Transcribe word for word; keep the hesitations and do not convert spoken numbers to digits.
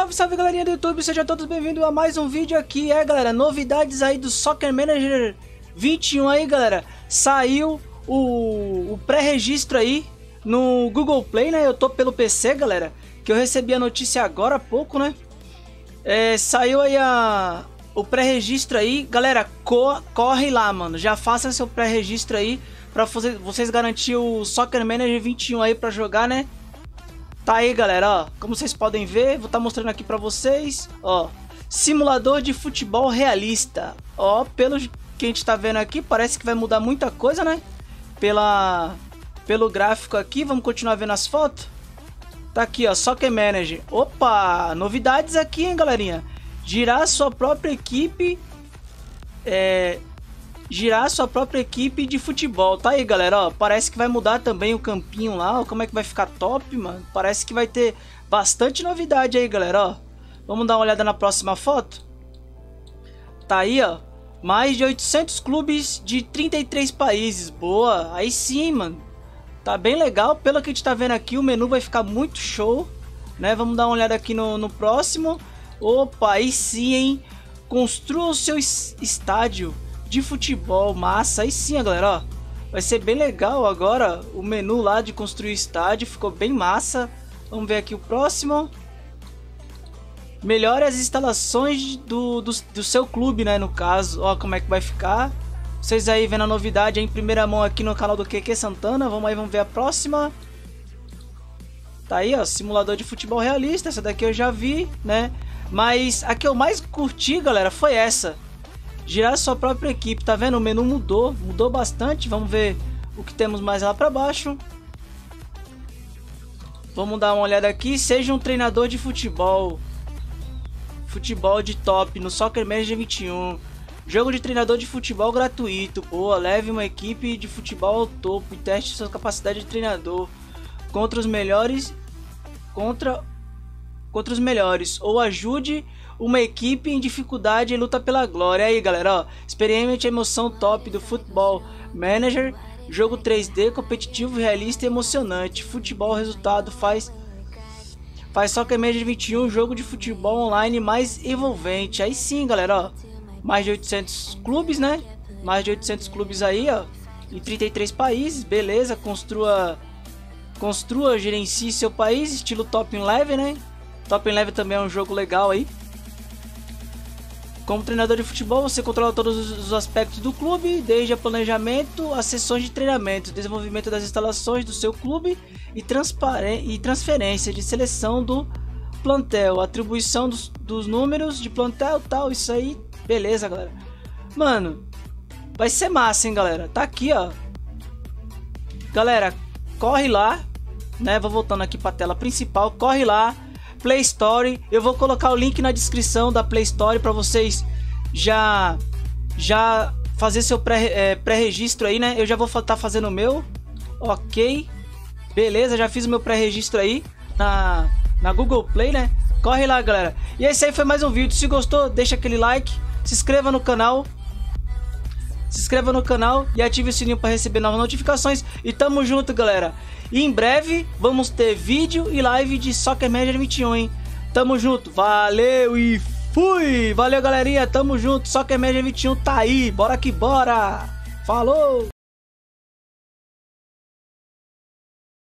salve, salve galerinha do YouTube, sejam todos bem-vindos a mais um vídeo aqui. É galera, novidades aí do Soccer Manager vinte e um aí galera. Saiu o, o pré-registro aí no Google Play, né? Eu tô pelo P C galera, que eu recebi a notícia agora há pouco, né? É, saiu aí a, o pré-registro aí. Galera, co corre lá, mano, já faça seu pré-registro aí pra vocês, vocês garantir o Soccer Manager vinte e um aí pra jogar, né? Tá aí galera, ó, como vocês podem ver, vou estar mostrando aqui pra vocês, ó, simulador de futebol realista, ó, pelo que a gente tá vendo aqui, parece que vai mudar muita coisa, né, pela, pelo gráfico aqui. Vamos continuar vendo as fotos, tá aqui ó, Soccer Manager, opa, novidades aqui hein galerinha, girar sua própria equipe, é... girar sua própria equipe de futebol. Tá aí galera, ó, parece que vai mudar também o campinho lá, ó, como é que vai ficar top, mano. Parece que vai ter bastante novidade aí galera, ó. Vamos dar uma olhada na próxima foto. Tá aí ó, mais de oitocentos clubes de trinta e três países. Boa, aí sim mano, tá bem legal. Pelo que a gente tá vendo aqui, o menu vai ficar muito show, né? Vamos dar uma olhada aqui no, no próximo. Opa, aí sim hein, construa o seu estádio de futebol, massa, aí sim galera, ó, vai ser bem legal agora, o menu lá de construir estádio, ficou bem massa. Vamos ver aqui o próximo, melhore as instalações do, do, do seu clube, né, no caso, ó, como é que vai ficar, vocês aí vendo a novidade aí em primeira mão aqui no canal do Q Q Santana. Vamos aí, vamos ver a próxima, tá aí ó, simulador de futebol realista, essa daqui eu já vi, né, mas a que eu mais curti galera foi essa, girar sua própria equipe. Tá vendo? O menu mudou, mudou bastante. Vamos ver o que temos mais lá pra baixo. Vamos dar uma olhada aqui. Seja um treinador de futebol, futebol de top no Soccer Manager vinte e um. Jogo de treinador de futebol gratuito. Boa, leve uma equipe de futebol ao topo e teste sua capacidade de treinador contra os melhores, contra contra os melhores, ou ajude uma equipe em dificuldade e luta pela glória. Aí galera, ó, experimente a emoção top do Futebol Manager, jogo três D competitivo, realista e emocionante. Futebol resultado faz faz Soccer Manager vinte e um, jogo de futebol online mais envolvente. Aí sim galera, ó, mais de oitocentos clubes, né, mais de oitocentos clubes aí ó, em trinta e três países, beleza. Construa construa gerencie seu país, estilo Top Eleven, né. Top Eleven também é um jogo legal aí. Como treinador de futebol, você controla todos os aspectos do clube, desde o planejamento, as sessões de treinamento, desenvolvimento das instalações do seu clube e, e transferência de seleção do plantel, atribuição dos, dos números de plantel, tal, isso aí, beleza galera. Mano, vai ser massa hein galera, tá aqui ó. Galera, corre lá, né, vou voltando aqui pra tela principal, corre lá. Play Store, eu vou colocar o link na descrição da Play Store para vocês já já fazer seu pré, é, pré-registro aí, né? Eu já vou estar tá fazendo o meu, ok, beleza, já fiz o meu pré-registro aí na, na Google Play, né? Corre lá galera, e esse aí foi mais um vídeo. Se gostou, deixa aquele like, se inscreva no canal, se inscreva no canal e ative o sininho para receber novas notificações. E tamo junto galera, e em breve vamos ter vídeo e live de Soccer Manager vinte e um, hein? Tamo junto, valeu e fui! Valeu galerinha, tamo junto, Soccer Manager vinte e um tá aí, bora que bora! Falou!